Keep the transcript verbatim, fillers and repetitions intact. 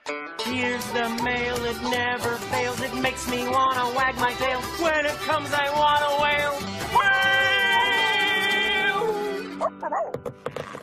Here's the mail, it never fails. It makes me wanna wag my tail. When it comes, I wanna wail. Wail!